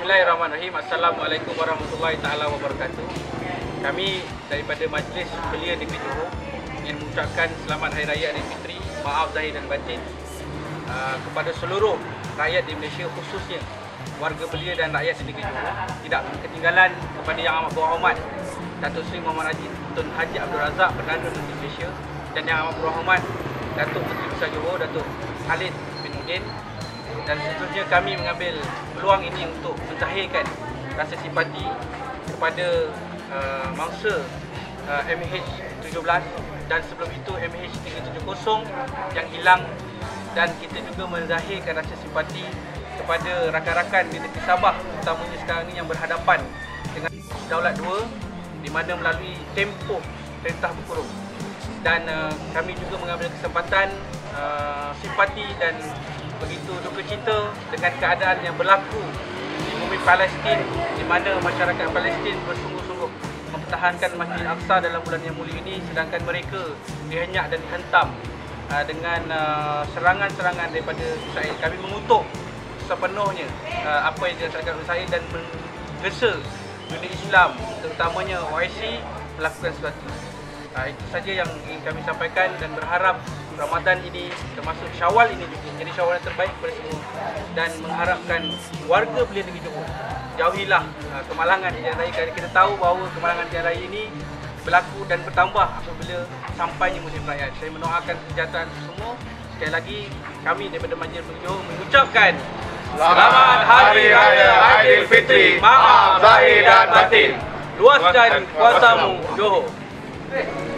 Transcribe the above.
Bismillahirrahmanirrahim. Assalamualaikum warahmatullahi taala wabarakatuh. Kami daripada Majlis Belia Negeri Johor ingin mengucapkan selamat Hari Raya Aidilfitri, maaf zahir dan batin kepada seluruh rakyat di Malaysia, khususnya warga belia dan rakyat di Negeri Johor. Tidak ketinggalan kepada Yang Amat Berhormat Datuk Seri Muhammad Tun Haji Abdul Razak, Perdana Menteri Malaysia, dan Yang Amat Berhormat Datuk Menteri Besar Johor Datuk Khalid bin Nordin. Dan seterusnya kami mengambil peluang ini untuk menzahirkan rasa simpati kepada mangsa MH17 dan sebelum itu MH370 yang hilang, dan kita juga menzahirkan rasa simpati kepada rakan-rakan di negeri Sabah, utamanya sekarang ini yang berhadapan dengan Daulat II di mana melalui tempoh perintah berkurung. Dan kami juga mengambil kesempatan simpati dan begitu duka cita dengan keadaan yang berlaku di bumi Palestin, di mana masyarakat Palestin bersungguh-sungguh mempertahankan Masjid Al-Aqsa dalam bulan yang mulia ini, sedangkan mereka dihenyak dan dihentam dengan serangan-serangan daripada Israel. Kami mengutuk sepenuhnya apa yang dilaksanakan Israel dan menggesa dunia Islam, terutamanya OIC, melakukan sesuatu. Itu saja yang ingin kami sampaikan, dan berharap Ramadan ini termasuk Syawal ini juga jadi Syawal yang terbaik kepada semua, dan mengharapkan warga Belia Negeri Johor jauhilah kemalangan di jalan raya, kerana kita tahu bahawa kemalangan jalan raya ini berlaku dan bertambah apabila sampainya musim raya. Saya mendoakan kesejahteraan semua. Sekali lagi kami daripada Majlis Belia Johor mengucapkan Selamat Hari Raya Aidilfitri, maaf zahir dan batin. Luaskan kuasamu Johor.